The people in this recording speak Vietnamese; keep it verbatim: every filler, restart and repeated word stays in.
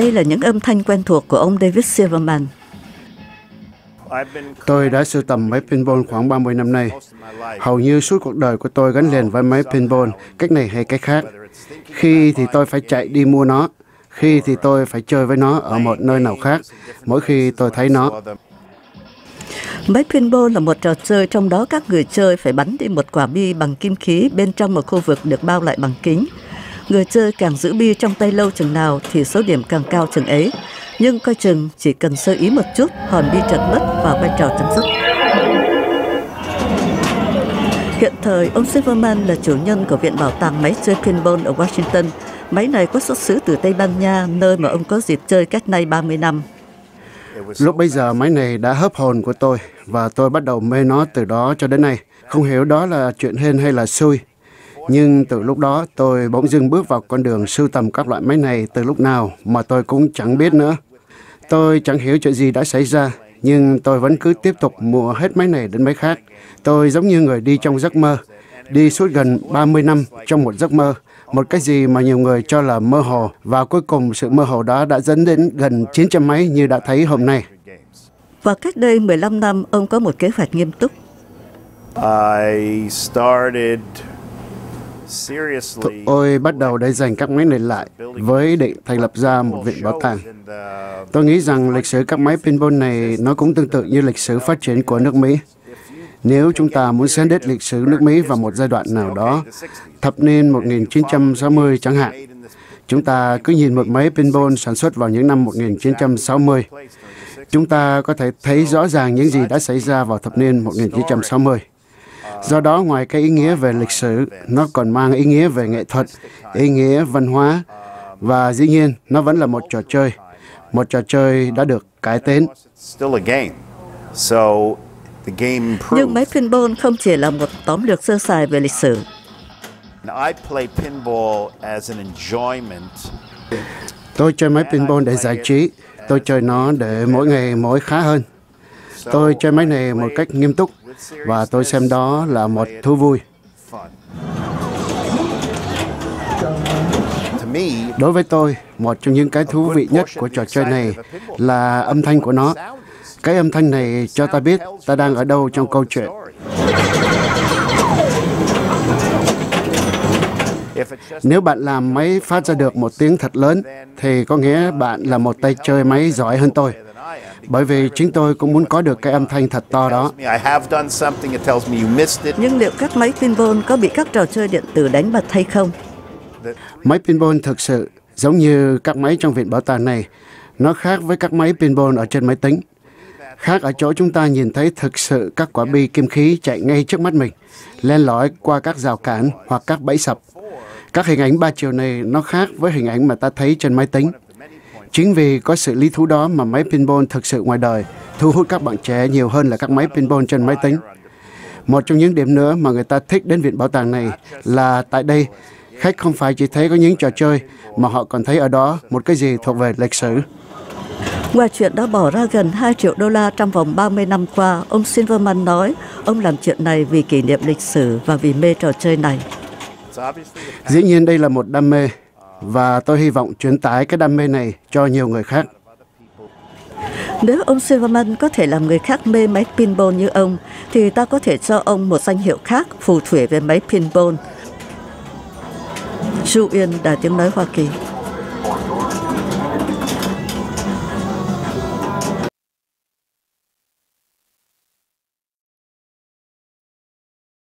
Đây là những âm thanh quen thuộc của ông David Silverman. Tôi đã sưu tầm máy pinball khoảng ba mươi năm nay. Hầu như suốt cuộc đời của tôi gắn liền với máy pinball, cách này hay cách khác. Khi thì tôi phải chạy đi mua nó, khi thì tôi phải chơi với nó ở một nơi nào khác, mỗi khi tôi thấy nó. Máy pinball là một trò chơi trong đó các người chơi phải bắn đi một quả bi bằng kim khí bên trong một khu vực được bao lại bằng kính. Người chơi càng giữ bi trong tay lâu chừng nào thì số điểm càng cao chừng ấy. Nhưng coi chừng chỉ cần sơ ý một chút, hòn bi trật mất và vai trò chấm dứt. Hiện thời, ông Silverman là chủ nhân của Viện Bảo tàng Máy chơi Pinball ở Washington. Máy này có xuất xứ từ Tây Ban Nha, nơi mà ông có dịp chơi cách nay ba mươi năm. Lúc bây giờ máy này đã hấp hồn của tôi và tôi bắt đầu mê nó từ đó cho đến nay. Không hiểu đó là chuyện hên hay là xui. Nhưng từ lúc đó tôi bỗng dưng bước vào con đường sưu tầm các loại máy này từ lúc nào mà tôi cũng chẳng biết nữa. Tôi chẳng hiểu chuyện gì đã xảy ra, nhưng tôi vẫn cứ tiếp tục mua hết máy này đến máy khác. Tôi giống như người đi trong giấc mơ, đi suốt gần ba mươi năm trong một giấc mơ, một cái gì mà nhiều người cho là mơ hồ, và cuối cùng sự mơ hồ đó đã dẫn đến gần chín trăm máy như đã thấy hôm nay. Và cách đây mười lăm năm, ông có một kế hoạch nghiêm túc. I started Tôi bắt đầu để dành các máy này lại với ý định thành lập ra một viện bảo tàng. Tôi nghĩ rằng lịch sử các máy pinball này nó cũng tương tự như lịch sử phát triển của nước Mỹ. Nếu chúng ta muốn xem đến lịch sử nước Mỹ vào một giai đoạn nào đó, thập niên một nghìn chín trăm sáu mươi chẳng hạn, chúng ta cứ nhìn một máy pinball sản xuất vào những năm một nghìn chín trăm sáu mươi. Chúng ta có thể thấy rõ ràng những gì đã xảy ra vào thập niên một nghìn chín trăm sáu mươi. Do đó, ngoài cái ý nghĩa về lịch sử, nó còn mang ý nghĩa về nghệ thuật, ý nghĩa văn hóa, và dĩ nhiên, nó vẫn là một trò chơi. Một trò chơi đã được cải tiến. Nhưng máy pinball không chỉ là một tóm lược sơ sài về lịch sử. Tôi chơi máy pinball để giải trí. Tôi chơi nó để mỗi ngày mỗi khá hơn. Tôi chơi máy này một cách nghiêm túc, và tôi xem đó là một thú vui. Đối với tôi, một trong những cái thú vị nhất của trò chơi này là âm thanh của nó. Cái âm thanh này cho ta biết ta đang ở đâu trong câu chuyện. Nếu bạn làm máy phát ra được một tiếng thật lớn, thì có nghĩa bạn là một tay chơi máy giỏi hơn tôi. Bởi vì chính tôi cũng muốn có được cái âm thanh thật to đó. Nhưng liệu các máy pinball có bị các trò chơi điện tử đánh bật hay không? Máy pinball thực sự giống như các máy trong viện bảo tàng này. Nó khác với các máy pinball ở trên máy tính. Khác ở chỗ chúng ta nhìn thấy thực sự các quả bi kim khí chạy ngay trước mắt mình, len lỏi qua các rào cản hoặc các bẫy sập. Các hình ảnh ba chiều này nó khác với hình ảnh mà ta thấy trên máy tính. Chính vì có sự lý thú đó mà máy pinball thực sự ngoài đời thu hút các bạn trẻ nhiều hơn là các máy pinball trên máy tính. Một trong những điểm nữa mà người ta thích đến viện bảo tàng này là tại đây, khách không phải chỉ thấy có những trò chơi, mà họ còn thấy ở đó một cái gì thuộc về lịch sử. Ngoài chuyện đã bỏ ra gần hai triệu đô la trong vòng ba mươi năm qua, ông Silverman nói ông làm chuyện này vì kỷ niệm lịch sử và vì mê trò chơi này. Dĩ nhiên đây là một đam mê, và tôi hy vọng truyền tải cái đam mê này cho nhiều người khác. Nếu ông Silverman có thể làm người khác mê máy pinball như ông, thì ta có thể cho ông một danh hiệu khác phù thủy về máy pinball. Chu Uyên, Đài Tiếng Nói Hoa Kỳ.